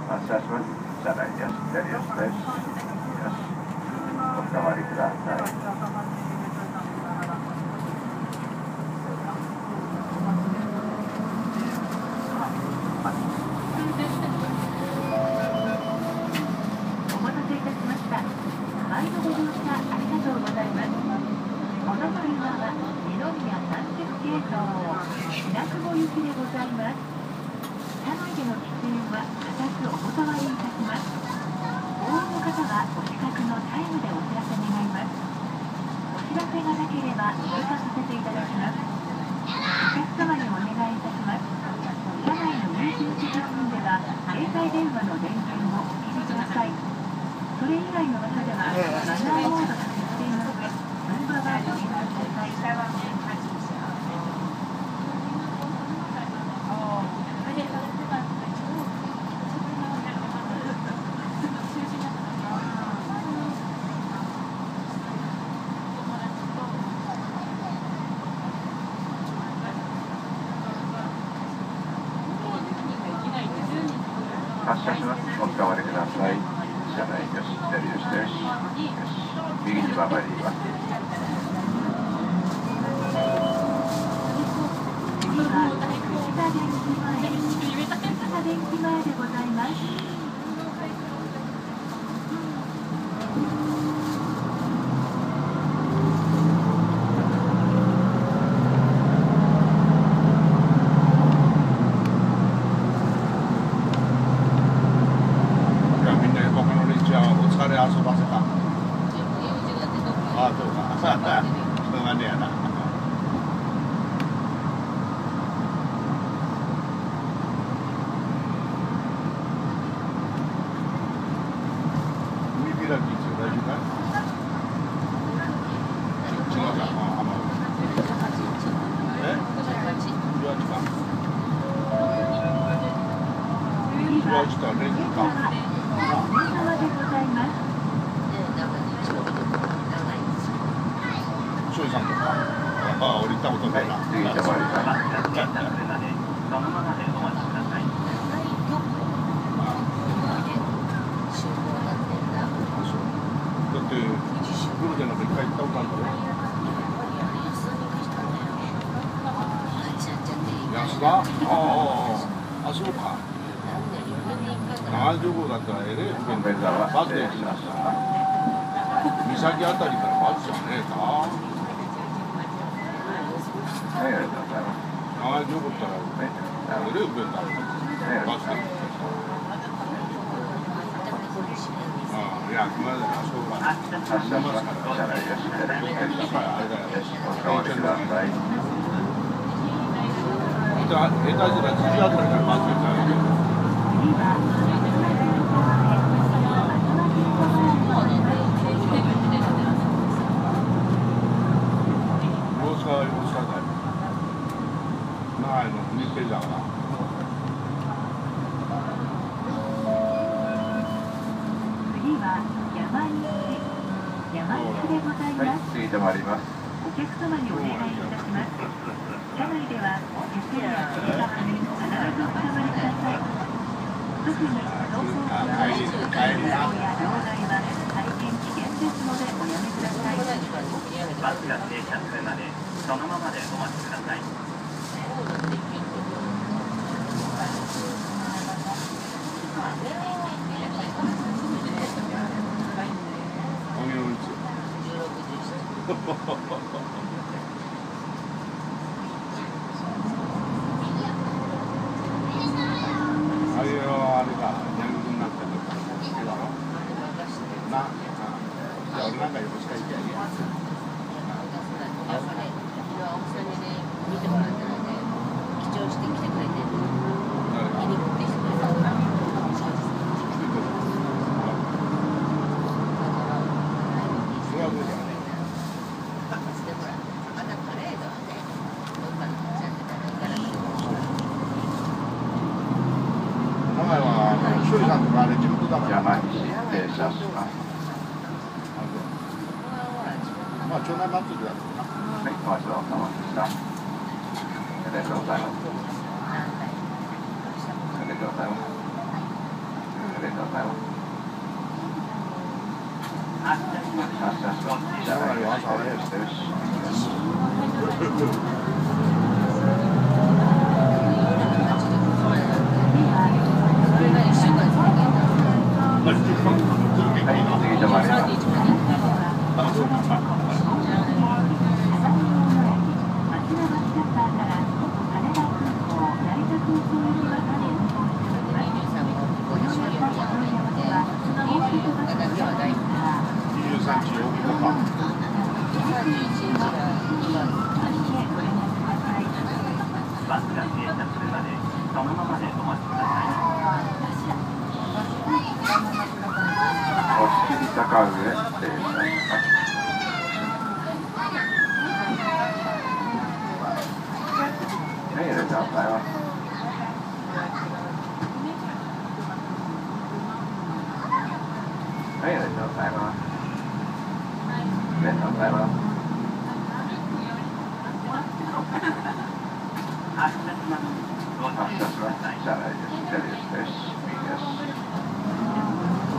発車します。車内です。左足です。お代わりください。 お待たせいたしました。前のご乗車ありがとうございます。この車は二宮三鉄系統白雲行きでございます。車内での喫煙は固くお断りいたします。お降りの方はお近くのタイムでお知らせ願います。お知らせがなければ通過させていただきます。お客様にお願いいたします。車内の有給席付近では携帯電話の電源をお切りください。それ以外の場所ではマナーモードが設定の上、通話はご利用ください。 発車します。お代わりください。車内です。左足です。右に曲がります。 次は北電気前でございます。 遊ばせた。ああ、そうか。しょうがねえやな。海開き大丈夫かい？違うか。え？18か。18か、レンズか。庄司さんとか、ああ、俺行ったことないな。次行ってもらいます。だって、ゴルデンなんか一回行ったことあるんだろ。安田？ああ、そうか。70号だったらえれえ不便だからバスで行きました。三崎あたりからバスじゃねえか。70号ったらえれえ不便だ。バスで行きました。いや、熊谷はしょうがない。発車しますから。車内です。だからあれだよ。お代わりください。下手したら辻あたりからバスで行ったらいいよ。次止まります。 お客様にお願いいたします。車内では手すりやつり革に必ずお触りください。特に走行中の歩道や両替は大変危険ですのでおやめください。 バスが停車するまでそのままでお待ちください。 あれはあれだ、ヤングになってるから好きだろ。な、じゃあ俺なんかよろしく言ってやるよ。 奥さんにね、見てもらったらね、記帳してきてくれて、家に持ってきてくれた。 庄司さんとかあれ地元だから。 山に停車します。 まあ町内祭りだろうな。 はい、お待ちどおさまでした。ありがとうございます。ありがとうございます。 ざいます。 発車します。 発車します。車内は左右してるし。 それが1週間続けた。 はい、次止まります。 バスが停車するまでそのままでお待ちください。 押切坂上停車します。はい、ありがとうございます。はい、ありがとうございます。ありがとうございます。 発車します。ご注意発車します。 ください。 車内です。左です。右です。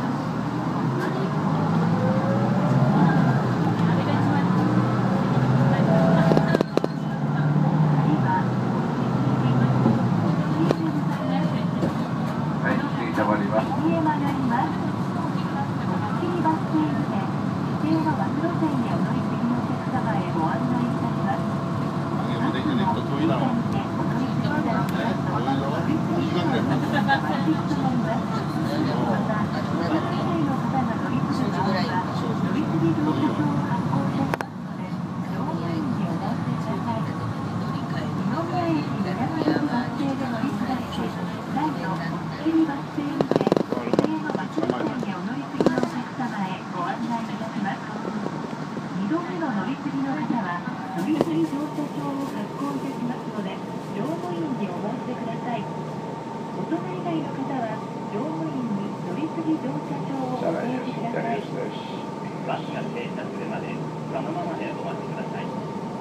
はい、次止まります。 右へ曲がります。次バス停で指定のバス路線にお乗り継ぎのお客様へご案内いたします。バスの運転でお乗り継ぎいただきますと、乗り継ぎのお客様がお待ちしております。また、バス以外の方が乗り継ぐ場合は、乗り継ぎ乗車証を発行いたしますので、乗務員にお申しください。二宮駅南駅バス停で乗り継がれて、再度、押切バス停にて、指定のバス路線にお乗り継ぎのお客様へご案内いたします。2度目の乗り継ぎの方は、乗り継ぎ乗車証を発行いたしますので、乗務員にお申し出ください。大人以外の方は、乗務員に乗り継ぎ乗車証を車ご提内です。 示ください。 左です。 バスが停車するまでそのままでお待ちください。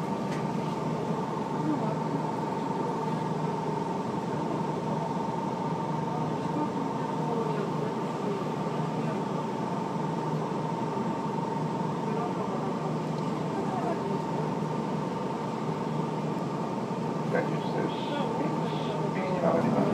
左です。右に曲がります。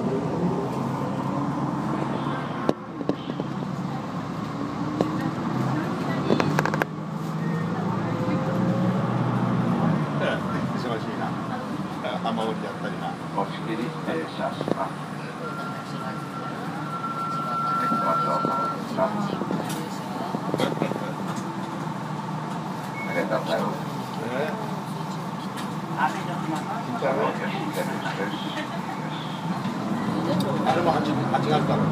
忙しいな。浜折りやったりな。 押切停車します。ごちそうさまでした。ありがとうございます。 発車します。 車内です。左です。 あれも8月だろ。 次は、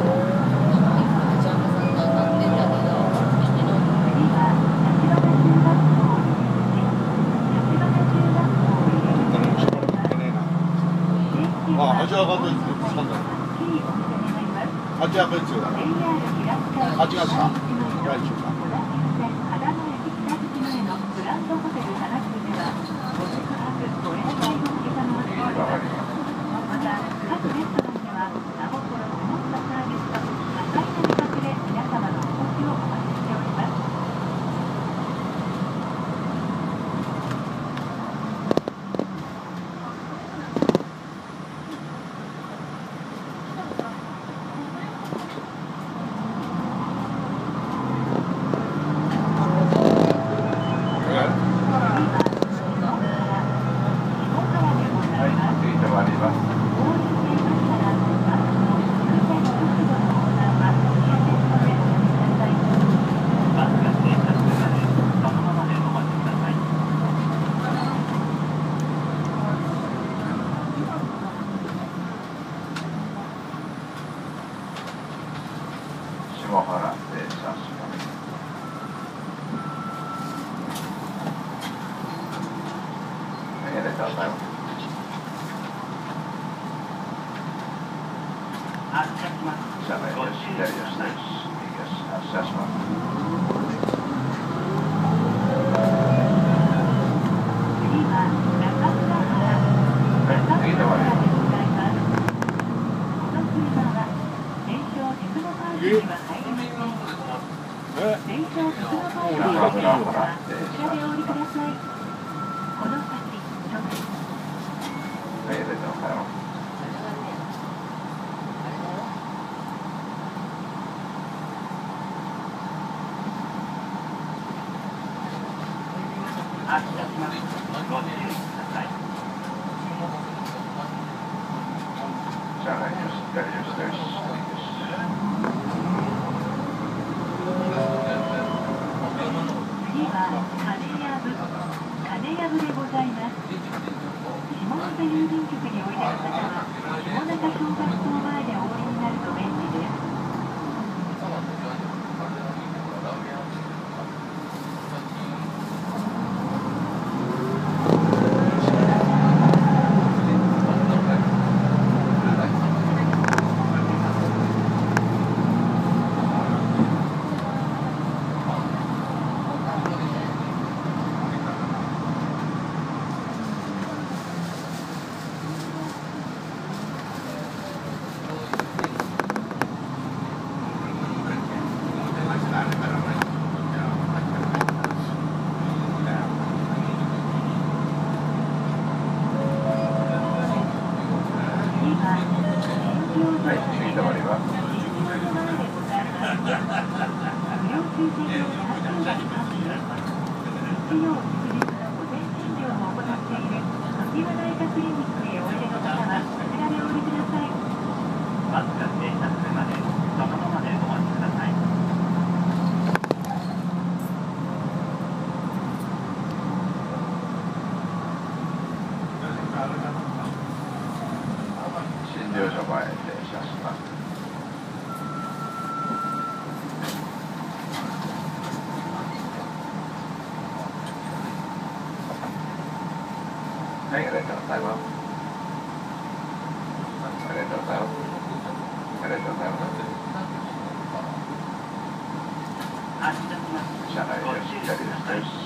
八幡中学校を入り口、八幡中学校を入り口誰もしばらく行ってねえな。あ、8月いつなんだろう。8月いつだろう。8月か。来週か。 グランドホテル花久ではご宿泊ご宴会を承っております。また各レストランでは名心こもったサービスと多彩な企画で皆様のお越しをお待ちしております。 下原停車します。ありがとうございます。 発車します。 車内です。左です。右です。発車します。 次は中村原次止まります。 この車は全焼テクノパークに車内をしっかりとして次は金藪でございます。下中郵便局においでの方は下中小学校前でお降りになると便利です。 診療所前に停車します。はい、ありがとうございます。ありがとうございます。ありがとうございます。車内をしっかりとして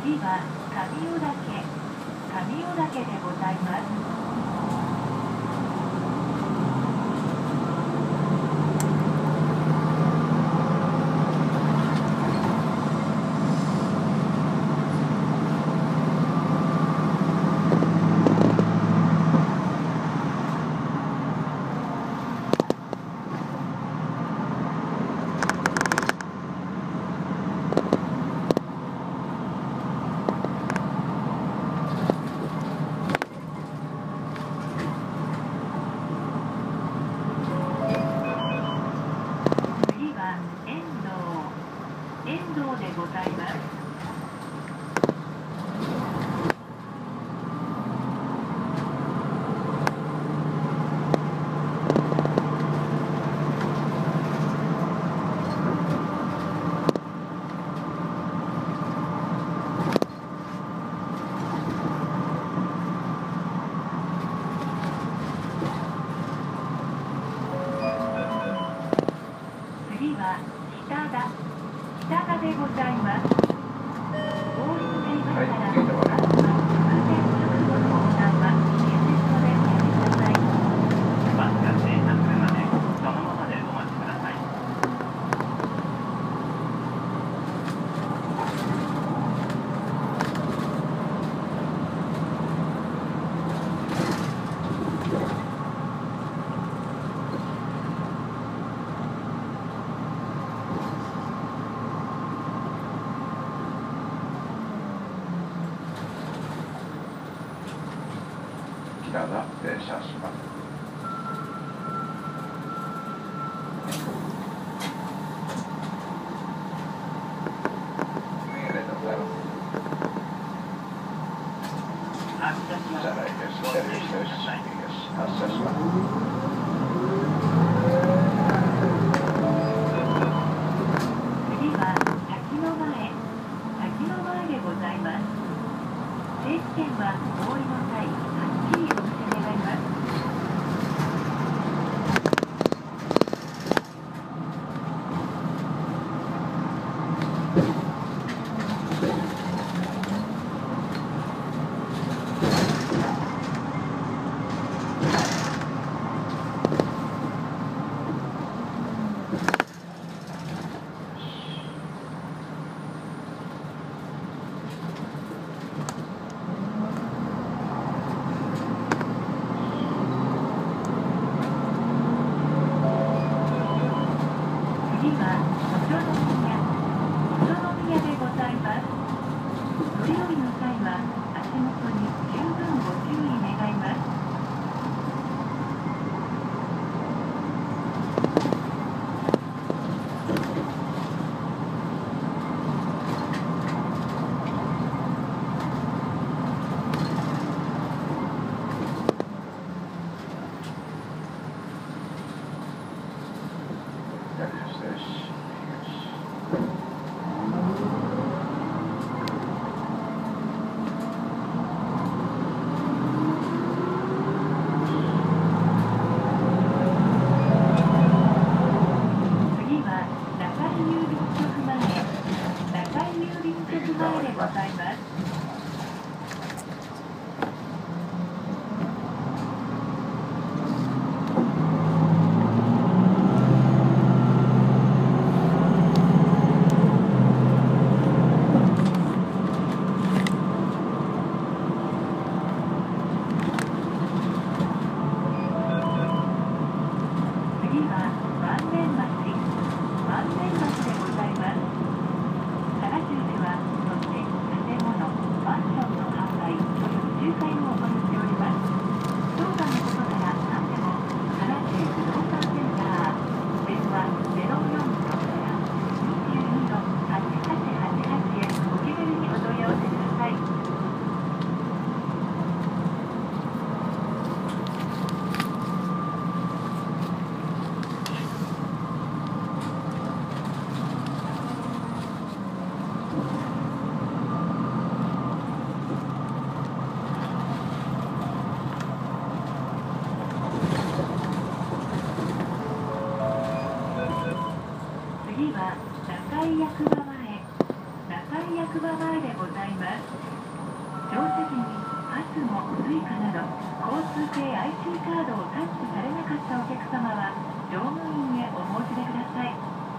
次は上尾岳でございます。遠藤でございます。次は北田でございます。ゴールデンからバスは運転直後の横断は優先のでおやめください。 バスが停車するまでそのままでお待ちください。 北が停車します。ありがとうございます。 発車します。 車内です。 ご注意ください。 発車します。 次は滝の前でございます。定期券はお降りの際、はっきりお見せ願います。次は細宮でございます。乗り降りの際は足元に十分ご注意願います。次は中井郵便局前でございます。次は万年橋でございます。原宿ではそして建物 Suica など交通系 IC カードをタッチされなかったお客様は乗務員へお申し出ください。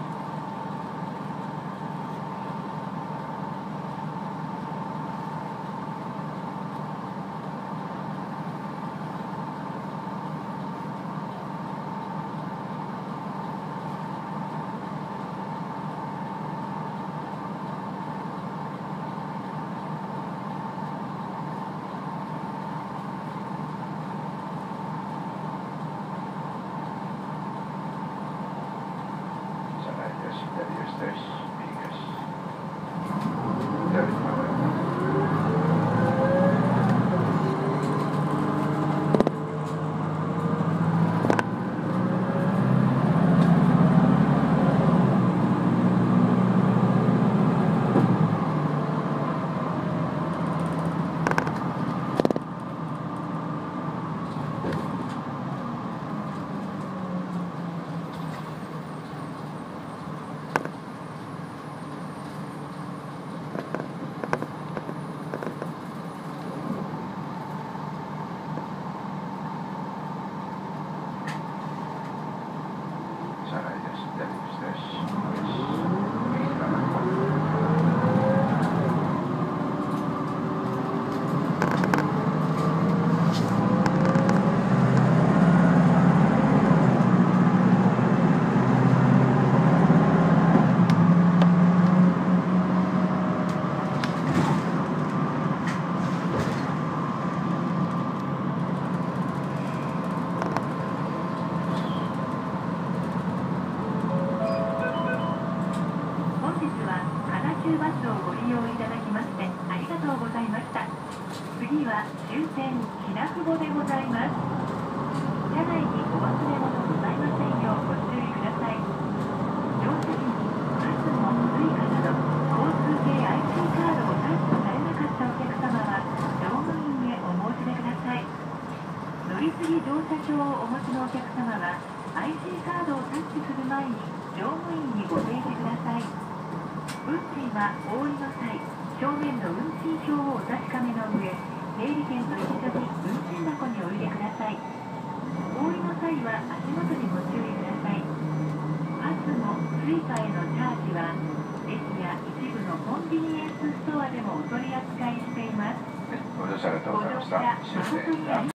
バスをご利用いただきましてありがとうございました。次は終点きなくぼでございます。車内にお忘れ物ございませんようご注意ください。乗車時にパスモ、Suicaなど交通系 IC カードをタッチされなかったお客様は乗務員へお申し出ください。乗り継ぎ乗車証をお持ちのお客様は IC カードをタッチする前に乗務員にご提示ください。運賃はお降りの際、正面の運賃表をお確かめの上、整理券と一緒に運賃箱にお入れください。お降りの際は足元にご注意ください。パスモ、Suicaへのチャージは、駅や一部のコンビニエンスストアでもお取り扱いしています。 ご乗車ありがとうございました。終点